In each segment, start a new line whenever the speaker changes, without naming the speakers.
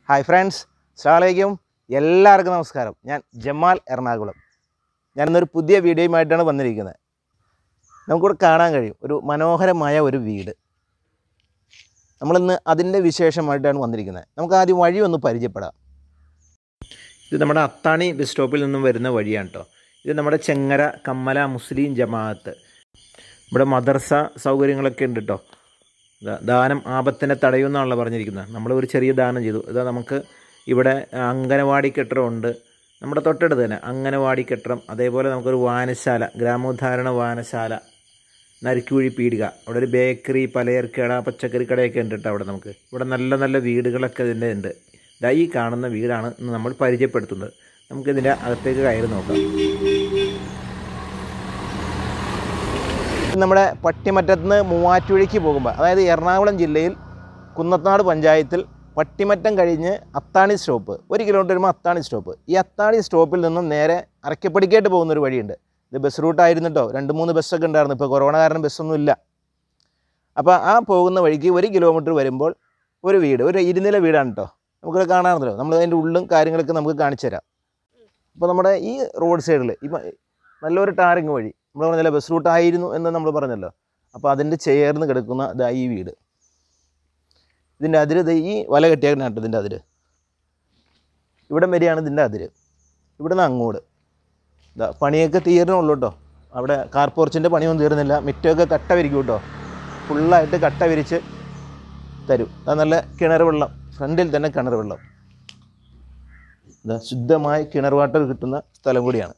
Hi friends, Assalamualaikum. എല്ലാവർക്കും നമസ്കാരം. ഞാൻ ജമാൽ എറണാകുളം. ഞാൻ ഇന്നൊരു പുതിയ വീഡിയോയുമായിട്ടാണ് വന്നിരിക്കുന്നത്. നമുക്കിവിടെ കാണാൻ കഴിയും ഒരു മനോഹരമായ ഒരു വീട്. നമ്മളിന്ന് അതിൻ്റെ വിശേഷമായിട്ടാണ് വന്നിരിക്കുന്നത്. നമുക്ക് ആദ്യം വഴി ഒന്ന് പരിചയപ്പെടാം. ഇത് നമ്മുടെ അത്താണി ബസ് സ്റ്റോപ്പിൽ നിന്നും വരുന്ന വഴിയാണ് കേട്ടോ. ഇത് നമ്മുടെ ചെങ്ങര കമ്മല മുസ്ലിം ജമാഅത്ത്. ഇവിടെ മദർസ സൗകര്യങ്ങളൊക്കെ ഉണ്ട് കേട്ടോ. ദാനം ആപത്തിനെ തടയുമെന്നാണല്ലോ പറഞ്ഞിരിക്കുന്നത്. നമ്മൾ ഒരു ചെറിയ ദാനം ചെയ്തു. ഇതാ നമുക്ക് ഇവിടെ അംഗനവാടി കെട്ടിടമുണ്ട്. നമ്മുടെ തൊട്ടടുത്ത് തന്നെ അംഗനവാടി കെട്ടിടം. അതേപോലെ നമുക്കൊരു വായനശാല, ഗ്രാമോദ്ധാരണ വായനശാല, നരിക്കുഴി പീടിക, അവിടെ ഒരു ബേക്കറി, പലചരക്കട, പച്ചക്കറി കടയൊക്കെ ഉണ്ട് കേട്ടോ. അവിടെ നമുക്ക് ഇവിടെ നല്ല നല്ല വീടുകളൊക്കെ ഇതിൻ്റെ ഉണ്ട്. ഇതാ ഈ കാണുന്ന വീടാണ് നമ്മൾ പരിചയപ്പെടുത്തുന്നത്. നമുക്കിതിൻ്റെ അകത്തേക്ക് കയറി നോക്കാം. നമ്മുടെ പട്ടിമറ്റത്ത് നിന്ന് മൂവാറ്റുപുഴയ്ക്ക് പോകുമ്പോൾ, അതായത് എറണാകുളം ജില്ലയിൽ കുന്നത്തനാട് പഞ്ചായത്തിൽ പട്ടിമറ്റം കഴിഞ്ഞ് അത്താണി സ്റ്റോപ്പ്, 1 കിലോമീറ്റർ വരുമ്പോൾ അത്താണി സ്റ്റോപ്പ്. ഈ അത്താണി സ്റ്റോപ്പിൽ നിന്നും നേരെ അരക്കപ്പടിക്കായിട്ട് പോകുന്നൊരു വഴിയുണ്ട്. ഇത് ബസ് റൂട്ടായിരുന്നു കേട്ടോ. 2-3 ബസ്സൊക്കെ ഉണ്ടായിരുന്നു. ഇപ്പോൾ കൊറോണ കാരണം ബസ്സൊന്നും ഇല്ല. അപ്പോൾ ആ പോകുന്ന വഴിക്ക് 1 കിലോമീറ്റർ വരുമ്പോൾ ഒരു വീട്, ഒരു ഇരുനില വീടാണ് കേട്ടോ. നമുക്കത് കാണാറുണ്ടല്ലോ. നമ്മൾ അതിൻ്റെ ഉള്ളും കാര്യങ്ങളൊക്കെ നമുക്ക് കാണിച്ചു തരാം. അപ്പോൾ നമ്മുടെ ഈ റോഡ് സൈഡിൽ ഇപ്പം നല്ലൊരു ടാറിങ് വഴി, നമ്മൾ പറഞ്ഞല്ലോ ബസ് റൂട്ടായിരുന്നു എന്ന് നമ്മൾ പറഞ്ഞല്ലോ. അപ്പോൾ അതിൻ്റെ ചേർന്ന് കിടക്കുന്ന ഇതാ ഈ വീട്. ഇതിൻ്റെ അതിര് ഈ വല കെട്ടിയാക്കിനാട്ടോ ഇതിൻ്റെ അതിര്. ഇവിടം വരെയാണ് ഇതിൻ്റെ അതിര്. ഇവിടുന്ന് അങ്ങോട്ട് ഇതാ പണിയൊക്കെ തീരണുള്ളൂ കേട്ടോ. അവിടെ കാർ പോർച്ചിൻ്റെ പണിയൊന്നും തീർന്നില്ല. മിറ്റമൊക്കെ കട്ട വിരിക്കും കേട്ടോ. ഫുള്ളായിട്ട് കട്ട വിരിച്ച് തരും. അത് നല്ല കിണർ വെള്ളം, ഫ്രണ്ടിൽ തന്നെ കിണർ വെള്ളം. ഇതാ ശുദ്ധമായ കിണർ വാട്ടർ കിട്ടുന്ന സ്ഥലം കൂടിയാണ്.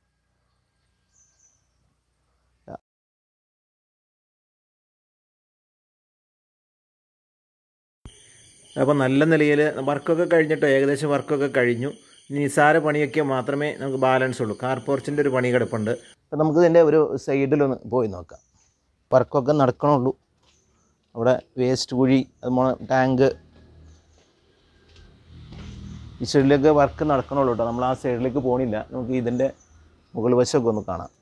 അപ്പോൾ നല്ല നിലയിൽ വർക്കൊക്കെ കഴിഞ്ഞിട്ടോ, ഏകദേശം വർക്കൊക്കെ കഴിഞ്ഞു. നിസാര പണിയൊക്കെ മാത്രമേ നമുക്ക് ബാലൻസ് ഉള്ളൂ. കാർ പോർച്ചിൻ്റെ ഒരു പണി കിടപ്പുണ്ട്. അപ്പോൾ നമുക്ക് ഇതിൻ്റെ ഒരു സൈഡിലൊന്ന് പോയി നോക്കാം. വർക്കൊക്കെ നടക്കണുള്ളൂ. അവിടെ വേസ്റ്റ് കുഴി, അതുപോലെ ടാങ്ക്, ഈ സൈഡിലേക്ക് വർക്ക് നടക്കണുള്ളൂ കേട്ടോ. നമ്മൾ ആ സൈഡിലേക്ക് പോകണില്ല. നമുക്ക് ഇതിൻ്റെ മുകൾ വശമൊക്കെ ഒന്ന് കാണാം.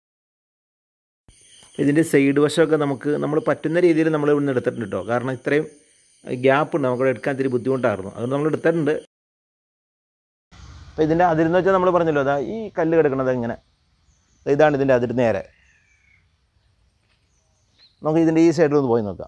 ഇതിൻ്റെ സൈഡ് വശമൊക്കെ നമ്മൾ പറ്റുന്ന രീതിയിൽ നമ്മൾ ഇവിടുന്ന് എടുത്തിട്ടുണ്ട് കേട്ടോ. കാരണം ഇത്രയും ഗ്യാപ്പ് ഉണ്ട്, നമുക്കിവിടെ എടുക്കാൻ ഇത്തിരി ബുദ്ധിമുട്ടായിരുന്നു. അതുകൊണ്ട് നമ്മൾ എടുത്തിട്ടുണ്ട്. അപ്പോൾ ഇതിൻ്റെ അതിരെന്ന് വെച്ചാൽ നമ്മൾ പറഞ്ഞല്ലോ, അതാ ഈ കല്ല് കിടക്കുന്നത് ഇങ്ങനെ, ഇതാണ് ഇതിൻ്റെ അതിര് നേരെ. നമുക്ക് ഇതിൻ്റെ ഈ സൈഡിലൊന്ന് പോയി നോക്കാം.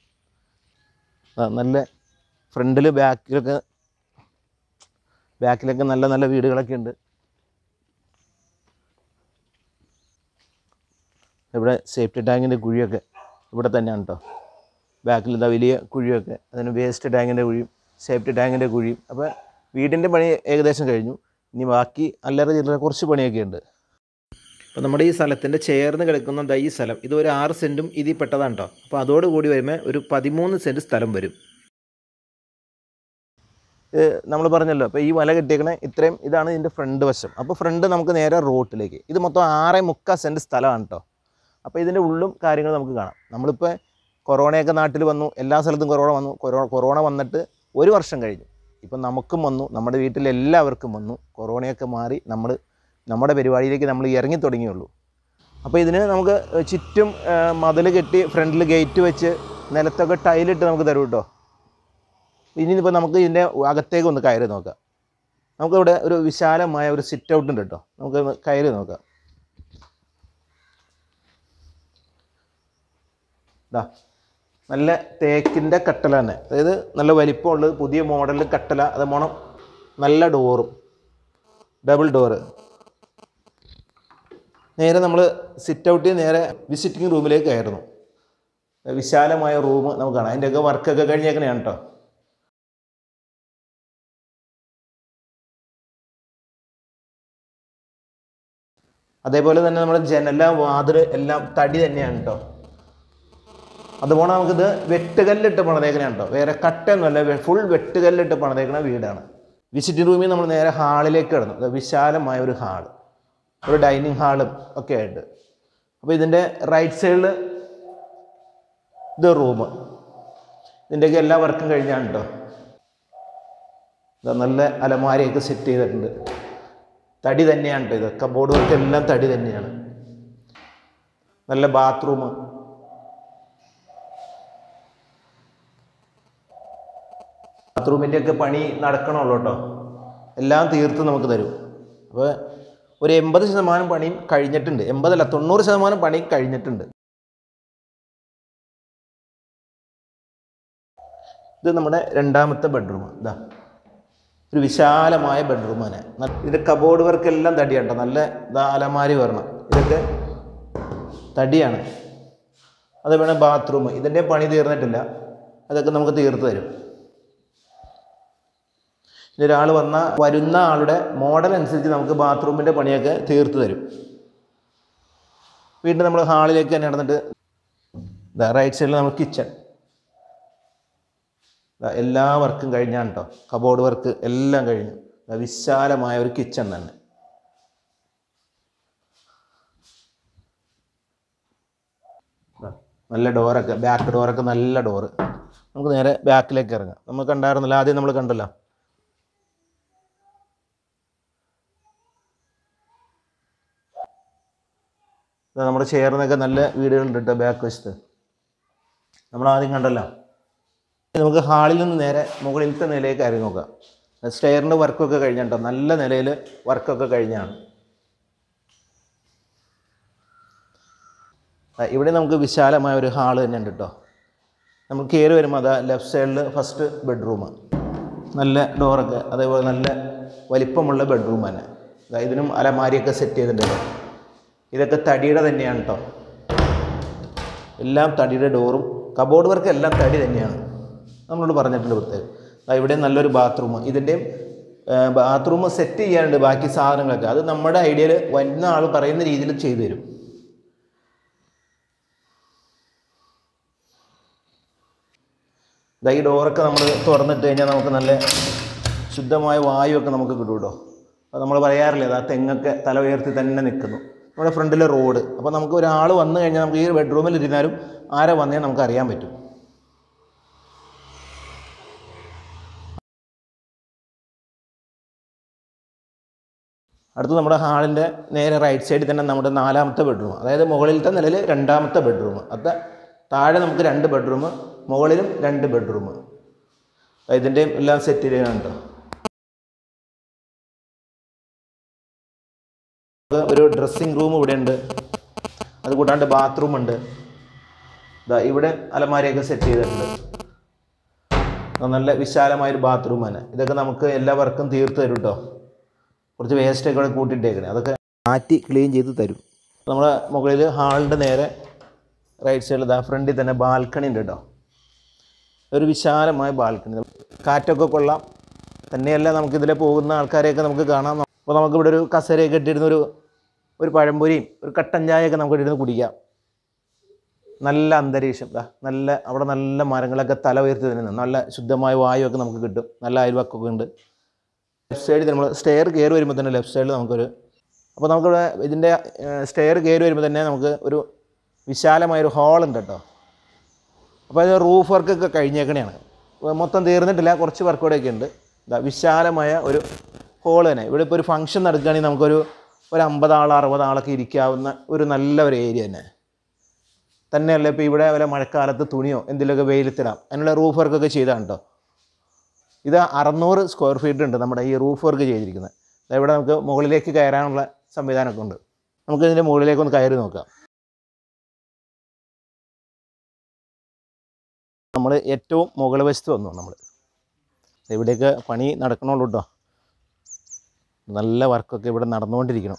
നല്ല ഫ്രണ്ടിൽ ബാക്കിലൊക്കെ നല്ല നല്ല വീടുകളൊക്കെ ഉണ്ട്. ഇവിടെ സേഫ്റ്റി ടാങ്കിൻ്റെ കുഴിയൊക്കെ ഇവിടെ തന്നെയാണ് കേട്ടോ. ബാക്കിൽ എന്താ വലിയ കുഴിയൊക്കെ, അതിന് വേസ്റ്റ് ടാങ്കിൻ്റെ കുഴിയും സേഫ്റ്റി ടാങ്കിൻ്റെ കുഴിയും. അപ്പോൾ വീടിൻ്റെ പണി ഏകദേശം കഴിഞ്ഞു. ഇനി ബാക്കി അല്ലറ ചില്ലറ കുറച്ച് പണിയൊക്കെ ഉണ്ട്. അപ്പോൾ നമ്മുടെ ഈ സ്ഥലത്തിൻ്റെ ചേർന്ന് കിടക്കുന്ന ഈ സ്ഥലം, ഇത് ഒരു 6 സെൻറ്റും ഇതിൽ പെട്ടതാണ് കേട്ടോ. അപ്പോൾ അതോടുകൂടി വരുമ്പോൾ ഒരു 13 സെൻറ്റ് സ്ഥലം വരും. നമ്മൾ പറഞ്ഞല്ലോ, അപ്പോൾ ഈ വല കെട്ടിയേക്കണേ ഇത്രയും, ഇതാണ് ഇതിൻ്റെ ഫ്രണ്ട് വശം. അപ്പോൾ ഫ്രണ്ട് നമുക്ക് നേരെ റോട്ടിലേക്ക്. ഇത് മൊത്തം 6.25 സെൻറ്റ് സ്ഥലമാണ് കേട്ടോ. അപ്പോൾ ഇതിൻ്റെ ഉള്ളും കാര്യങ്ങൾ നമുക്ക് കാണാം. നമ്മളിപ്പോൾ കൊറോണയൊക്കെ നാട്ടിൽ വന്നു, എല്ലാ സ്ഥലത്തും കൊറോണ വന്നു. കൊറോണ വന്നിട്ട് 1 വർഷം കഴിഞ്ഞു. ഇപ്പം നമുക്കും വന്നു, നമ്മുടെ വീട്ടിലെല്ലാവർക്കും വന്നു. കൊറോണയൊക്കെ മാറി നമ്മുടെ പരിപാടിയിലേക്ക് നമ്മൾ ഇറങ്ങി തുടങ്ങിയുള്ളൂ. അപ്പോൾ ഇതിന് നമുക്ക് ചുറ്റും മതിൽ കെട്ടി ഫ്രണ്ടിൽ ഗേറ്റ് വെച്ച് നിലത്തൊക്കെ ടൈലിട്ട് നമുക്ക് തരും കേട്ടോ. ഇനിയിപ്പോൾ നമുക്ക് ഇതിൻ്റെ അകത്തേക്ക് ഒന്ന് കയറി നോക്കാം. നമുക്കിവിടെ ഒരു വിശാലമായ ഒരു സിറ്റ് ഔട്ട് ഉണ്ട് കേട്ടോ. നമുക്ക് കയറി നോക്കാം. ഇതാ നല്ല തേക്കിൻ്റെ കട്ടല തന്നെ, അതായത് നല്ല വലിപ്പമുള്ളത്, പുതിയ മോഡലിൽ കട്ടല. അത് മോണം നല്ല ഡോറും, ഡബിൾ ഡോറ്. നേരെ നമ്മൾ സിറ്റ് ഔട്ടിൽ നേരെ വിസിറ്റിംഗ് റൂമിലേക്ക് കയറുന്നു. വിശാലമായ റൂം നമുക്ക് കാണാം. അതിൻ്റെയൊക്കെ വർക്കൊക്കെ കഴിഞ്ഞേക്കണെയാണ് കേട്ടോ. അതേപോലെ തന്നെ നമ്മുടെ ജനല, വാതിൽ എല്ലാം തടി തന്നെയാണ് കേട്ടോ. അതുപോലെ നമുക്കിത് വെട്ടുകല്ലിട്ട് പണിതേക്കണയാണ് കേട്ടോ. വേറെ കട്ടയൊന്നുമല്ല, ഫുൾ വെട്ടുകല്ലിട്ട് പണിതേക്കണ വീടാണ്. വിസിറ്റിംഗ് റൂമിൽ നമ്മൾ നേരെ ഹാളിലേക്ക് കിടന്നു. അത് വിശാലമായ ഒരു ഹാള്, ഒരു ഡൈനിങ് ഹാളും ഒക്കെ ആയിട്ട്. അപ്പോൾ ഇതിൻ്റെ റൈറ്റ് സൈഡിൽ ഇത് റൂം. ഇതിൻ്റെയൊക്കെ എല്ലാ വർക്കും കഴിഞ്ഞാണ് കേട്ടോ. ഇത് നല്ല അലമാരയൊക്കെ സെറ്റ് ചെയ്തിട്ടുണ്ട്. തടി തന്നെയാണ് കേട്ടോ. ഇത് കബോർഡ് വർക്ക് എല്ലാം തടി തന്നെയാണ്. നല്ല ബാത്റൂം. ബാത്റൂമിൻ്റെയൊക്കെ പണി നടക്കണമല്ലോ കേട്ടോ. എല്ലാം തീർത്ത് നമുക്ക് തരും. അപ്പോൾ ഒരു 80% പണിയും കഴിഞ്ഞിട്ടുണ്ട്. 80 അല്ല 90% പണി കഴിഞ്ഞിട്ടുണ്ട്. ഇത് നമ്മുടെ രണ്ടാമത്തെ ബെഡ്റൂം. ഇതാ ഒരു വിശാലമായ ബെഡ്റൂമാണ്. ഇതിൻ്റെ കബോർഡ് വർക്ക് എല്ലാം തടിയാണ് കേട്ടോ. നല്ല അലമാരി വരണം. ഇതൊക്കെ തടിയാണ്. അതേപോലെ ബാത്റൂം ഇതിൻ്റെ പണി തീർന്നിട്ടില്ല. അതൊക്കെ നമുക്ക് തീർത്ത് തരും. ഒരാൾ വരുന്ന ആളുടെ മോഡൽ അനുസരിച്ച് നമുക്ക് ബാത്റൂമിൻ്റെ പണിയൊക്കെ തീർത്ത് തരും. വീണ്ടും നമ്മൾ ഹാളിലേക്ക് തന്നെ നടന്നിട്ട് റൈറ്റ് സൈഡിൽ നമ്മൾ കിച്ചൺ. എല്ലാ വർക്കും കഴിഞ്ഞാണ് കേട്ടോ. കബോർഡ് വർക്ക് എല്ലാം കഴിഞ്ഞു. വിശാലമായ ഒരു കിച്ചൺ തന്നെ. നല്ല ഡോറൊക്കെ, ബാക്ക് ഡോറൊക്കെ നല്ല ഡോറ്. നമുക്ക് നേരെ ബാക്കിലേക്ക് ഇറങ്ങാം. നമ്മൾ കണ്ടായിരുന്നല്ലോ, ആദ്യം നമ്മൾ കണ്ടല്ലോ. നമ്മുടെ ചേർന്നൊക്കെ നല്ല വീടുകളുണ്ട് കേട്ടോ ബാക്ക് വശത്ത്. നമ്മൾ ആദ്യം കണ്ടല്ലോ. നമുക്ക് ഹാളിൽ നിന്ന് നേരെ മുകളിലത്തെ നിലയിലേക്ക് ഇറങ്ങി നോക്കാം. സ്റ്റെയറിൻ്റെ വർക്കൊക്കെ കഴിഞ്ഞിട്ടോ. നല്ല നിലയിൽ വർക്കൊക്കെ കഴിഞ്ഞാണ്. ഇവിടെ നമുക്ക് വിശാലമായ ഒരു ഹാള് തന്നെ ഉണ്ട് കേട്ടോ. നമുക്ക് കയറി വരുമ്പോൾ അതാ ലെഫ്റ്റ് സൈഡിൽ ഫസ്റ്റ് ബെഡ്റൂം. നല്ല ഡോറൊക്കെ, അതേപോലെ നല്ല വലിപ്പമുള്ള ബെഡ്റൂം തന്നെ. ഇതിനും അലമാരിയൊക്കെ സെറ്റ് ചെയ്തിട്ടുണ്ട്. ഇതൊക്കെ തടിയുടെ തന്നെയാണ് കേട്ടോ. എല്ലാം തടിയുടെ ഡോറും കബോർഡ് വർക്ക് എല്ലാം തടി തന്നെയാണ്. നമ്മളോട് പറഞ്ഞിട്ടുണ്ട് പ്രത്യേകം. ഇവിടെ നല്ലൊരു ബാത്റൂം. ഇതിൻ്റെയും ബാത്റൂം സെറ്റ് ചെയ്യാനുണ്ട് ബാക്കി സാധനങ്ങളൊക്കെ. അത് നമ്മുടെ ഐഡിയയിൽ വരുന്ന ആൾ പറയുന്ന രീതിയിൽ ചെയ്തു തരും. ഈ ഡോറൊക്കെ നമ്മൾ തുറന്നിട്ട് കഴിഞ്ഞാൽ നമുക്ക് നല്ല ശുദ്ധമായ വായുവൊക്കെ നമുക്ക് കിട്ടും കേട്ടോ. അപ്പോൾ നമ്മൾ പറയാറില്ലേ, ആ തെങ്ങൊക്കെ തല ഉയർത്തി തന്നെ നിൽക്കുന്നു. നമ്മുടെ ഫ്രണ്ടിലെ റോഡ്. അപ്പോൾ നമുക്ക് ഒരാൾ വന്നു കഴിഞ്ഞാൽ നമുക്ക് ഈ ബെഡ്റൂമിൽ ഇരുന്നാലും ആരെ വന്നേ നമുക്ക് അറിയാൻ പറ്റും. അടുത്ത് നമ്മുടെ ഹാളിൻ്റെ നേരെ റൈറ്റ് സൈഡിൽ തന്നെ നമ്മുടെ നാലാമത്തെ ബെഡ്റൂം. അതായത് മുകളിലത്തെ നിലയിൽ രണ്ടാമത്തെ ബെഡ്റൂം. അത് താഴെ നമുക്ക് 2 ബെഡ്റൂം, മുകളിലും 2 ബെഡ്റൂം. ഇതിൻ്റെയും എല്ലാം സെറ്റ് ചെയ്യാനുണ്ട്. ഒരു ഡ്രസ്സിങ് റൂം ഇവിടെ ഉണ്ട്. അത് കൂടാണ്ട് ബാത്റൂം ഉണ്ട്. ഇവിടെ അലമാരിയൊക്കെ സെറ്റ് ചെയ്തിട്ടുണ്ട്. നല്ല വിശാലമായൊരു ബാത്റൂം തന്നെ. ഇതൊക്കെ നമുക്ക് എല്ലാ വർക്കും തീർത്ത് തരും കേട്ടോ. കുറച്ച് വേസ്റ്റൊക്കെ ഇവിടെ കൂട്ടിയിട്ടേക്കണേ. അതൊക്കെ മാറ്റി ക്ലീൻ ചെയ്ത് തരും. നമ്മുടെ മുകളിൽ ഹാളിൻ്റെ നേരെ റൈറ്റ് സൈഡിൽ ഫ്രണ്ടിൽ തന്നെ ബാൽക്കണി ഉണ്ട് കേട്ടോ. ഒരു വിശാലമായ ബാൽക്കണി. കാറ്റൊക്കെ കൊള്ളാം. തന്നെയല്ല നമുക്കിതിലെ പോകുന്ന ആൾക്കാരെയൊക്കെ നമുക്ക് കാണാം. അപ്പോൾ നമുക്കിവിടെ ഒരു കസേരയൊക്കെ ഇട്ടിരുന്ന ഒരു പഴംപൊരിയും ഒരു കട്ടൻ ചായയൊക്കെ നമുക്ക് ഇരുന്ന് കുടിക്കാം. നല്ല അന്തരീക്ഷം. നല്ല അവിടെ നല്ല മരങ്ങളൊക്കെ തല ഉയർത്തി തന്നെ നല്ല ശുദ്ധമായ വായുവൊക്കെ നമുക്ക് കിട്ടും. നല്ല അയൽവക്കമൊക്കെ ഉണ്ട്. ലെഫ്റ്റ് സൈഡിൽ നമ്മൾ സ്റ്റെയർ കയറി വരുമ്പോൾ തന്നെ ലെഫ്റ്റ് സൈഡിൽ അപ്പോൾ നമുക്കിവിടെ ഇതിൻ്റെ സ്റ്റെയർ കയറി വരുമ്പോൾ തന്നെ നമുക്ക് ഒരു വിശാലമായൊരു ഹാളുണ്ട് കേട്ടോ. അപ്പോൾ അത് റൂഫ് വർക്കൊക്കെ കഴിഞ്ഞേക്കണെയാണ്. മൊത്തം തീർന്നിട്ടില്ല, കുറച്ച് വർക്ക് കൂടെയൊക്കെ ഉണ്ട്. വിശാലമായ ഒരു ഹോൾ തന്നെ. ഇവിടെ ഇപ്പോൾ ഒരു ഫംഗ്ഷൻ നടക്കുകയാണെങ്കിൽ നമുക്കൊരു 50 ആൾ 60 ആളൊക്കെ ഇരിക്കാവുന്ന ഒരു നല്ല ഒരു ഏരിയ തന്നെയല്ല. ഇപ്പോൾ ഇവിടെ വല്ല മഴക്കാലത്ത് തുണിയോ എന്തെങ്കിലുമൊക്കെ വെയിലത്തിടാം. അതിനുള്ള റൂഫ് വർക്കൊക്കെ ചെയ്താണ് കേട്ടോ. ഇത് 600 സ്ക്വയർ ഫീറ്റ് ഉണ്ട് നമ്മുടെ ഈ റൂഫ് വർക്ക് ചെയ്തിരിക്കുന്നത്. ഇവിടെ നമുക്ക് മുകളിലേക്ക് കയറാനുള്ള സംവിധാനമൊക്കെ ഉണ്ട്. നമുക്ക് ഇതിൻ്റെ മുകളിലേക്കൊന്ന് കയറി നോക്കാം. നമ്മൾ ഏറ്റവും മുകൾ വശത്ത് വന്നു. നമ്മൾ ഇവിടെയൊക്കെ പണി നടക്കണുള്ളൂ കേട്ടോ. നല്ല വർക്കൊക്കെ ഇവിടെ നടന്നുകൊണ്ടിരിക്കണം.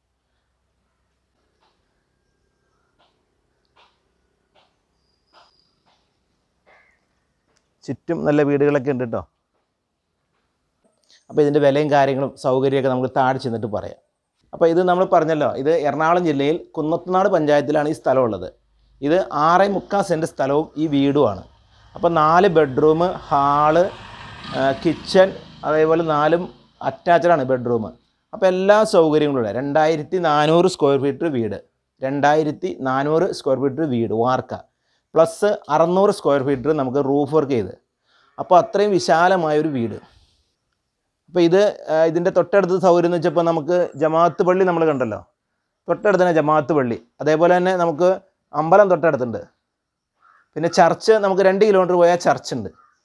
ചുറ്റും നല്ല വീടുകളൊക്കെ ഉണ്ട് കേട്ടോ. അപ്പോൾ ഇതിൻ്റെ വിലയും കാര്യങ്ങളും സൗകര്യമൊക്കെ നമുക്ക് താഴെ ചെന്നിട്ട് പറയാം. അപ്പോൾ ഇത് നമ്മൾ പറഞ്ഞല്ലോ, ഇത് എറണാകുളം ജില്ലയിൽ കുന്നത്തനാട് പഞ്ചായത്തിലാണ് ഈ സ്ഥലമുള്ളത്. ഇത് 6.25 സെൻറ്റ് സ്ഥലവും ഈ വീടുമാണ്. അപ്പോൾ 4 ബെഡ്റൂം, ഹാള്, കിച്ചൺ, അതേപോലെ 4 അറ്റാച്ചഡാണ് ബെഡ്റൂം. അപ്പോൾ എല്ലാ സൗകര്യങ്ങളും ഉണ്ട്. 2400 സ്ക്വയർ ഫീറ്റ് വീട്, 2400 സ്ക്വയർ ഫീറ്റ് വീട് വാർക്ക, പ്ലസ് 600 സ്ക്വയർ ഫീറ്റ് നമുക്ക് റൂഫ് വർക്ക് ചെയ്ത്. അപ്പോൾ അത്രയും വിശാലമായൊരു വീട്. അപ്പോൾ ഇതിൻ്റെ തൊട്ടടുത്ത് സൗകര്യം എന്ന് വെച്ചപ്പോൾ നമുക്ക് ജമാഅത്ത് പള്ളി നമ്മൾ കണ്ടല്ലോ, തൊട്ടടുത്ത് തന്നെ ജമാഅത്ത് പള്ളി. അതേപോലെ തന്നെ നമുക്ക് അമ്പലം തൊട്ടടുത്തുണ്ട്. പിന്നെ ചർച്ച് നമുക്ക് 2 കിലോമീറ്റർ പോയാൽ ചർച്ചുണ്ട്.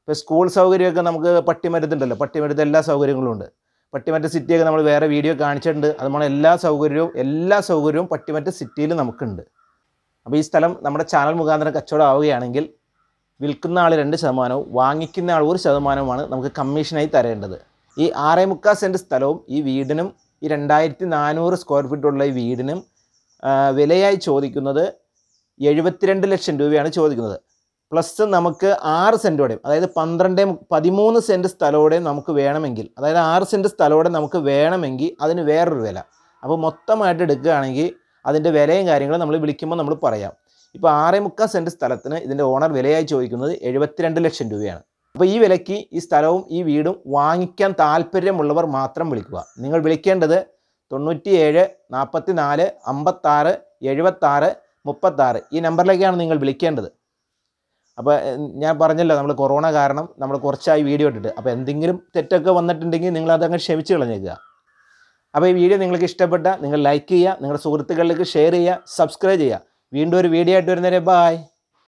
ഇപ്പോൾ സ്കൂൾ സൗകര്യമൊക്കെ നമുക്ക് പട്ടിമരത്തുണ്ടല്ലോ, പട്ടിമരത്ത് എല്ലാ സൗകര്യങ്ങളും ഉണ്ട്. പട്ടിമറ്റം സിറ്റിയൊക്കെ നമ്മൾ വേറെ വീഡിയോ കാണിച്ചിട്ടുണ്ട്. അതുപോലെ എല്ലാ സൗകര്യവും പട്ടിമറ്റം സിറ്റിയിൽ നമുക്കുണ്ട്. അപ്പോൾ ഈ സ്ഥലം നമ്മുടെ ചാനൽ മുഖാന്തരം കച്ചവടം ആവുകയാണെങ്കിൽ വിൽക്കുന്ന ആൾ 2%, വാങ്ങിക്കുന്ന ആൾ 1%മാണ് നമുക്ക് കമ്മീഷനായി തരേണ്ടത്. ഈ 6.25 സെൻറ്റ് സ്ഥലവും ഈ വീടിനും ഈ 2400 സ്ക്വയർ ഫീറ്റുള്ള ഈ വീടിനും വിലയായി ചോദിക്കുന്നത് 72 ലക്ഷം രൂപയാണ് ചോദിക്കുന്നത്. പ്ലസ് നമുക്ക് 6 സെൻറ്റോടെയും, അതായത് 13 സെൻറ്റ് സ്ഥലത്തോടെയും നമുക്ക് വേണമെങ്കിൽ, അതായത് 6 സെൻറ്റ് സ്ഥലത്തോടെ നമുക്ക് വേണമെങ്കിൽ അതിന് വേറൊരു വില. അപ്പോൾ മൊത്തമായിട്ട് എടുക്കുകയാണെങ്കിൽ അതിൻ്റെ വിലയും കാര്യങ്ങളും നമ്മൾ വിളിക്കുമ്പോൾ നമ്മൾ പറയാം. ഇപ്പോൾ 6.25 സെൻറ്റ് സ്ഥലത്തിന് ഇതിൻ്റെ ഓണർ വിലയായി ചോദിക്കുന്നത് 72 ലക്ഷം രൂപയാണ്. അപ്പോൾ ഈ വിലയ്ക്ക് ഈ സ്ഥലവും ഈ വീടും വാങ്ങിക്കാൻ താല്പര്യമുള്ളവർ മാത്രം വിളിക്കുക. നിങ്ങൾ വിളിക്കേണ്ടത് 97 44 56 76 36 ഈ നമ്പറിലേക്കാണ് നിങ്ങൾ വിളിക്കേണ്ടത്. അപ്പോൾ ഞാൻ പറഞ്ഞല്ലോ, നമ്മൾ കൊറോണ കാരണം നമ്മൾ കുറച്ചായി വീഡിയോ ഇട്ടിട്ട്. അപ്പോൾ എന്തെങ്കിലും തെറ്റൊക്കെ വന്നിട്ടുണ്ടെങ്കിൽ നിങ്ങൾ അതങ്ങ് ക്ഷമിച്ച് കളഞ്ഞേക്കുക. അപ്പോൾ ഈ വീഡിയോ നിങ്ങൾക്ക് ഇഷ്ടപ്പെട്ട നിങ്ങൾ ലൈക്ക് ചെയ്യുക, നിങ്ങളുടെ സുഹൃത്തുക്കളിലേക്ക് ഷെയർ ചെയ്യുക, സബ്സ്ക്രൈബ് ചെയ്യുക. വീണ്ടും ഒരു വീഡിയോ ആയിട്ട് വരുന്നവരെ ബൈ.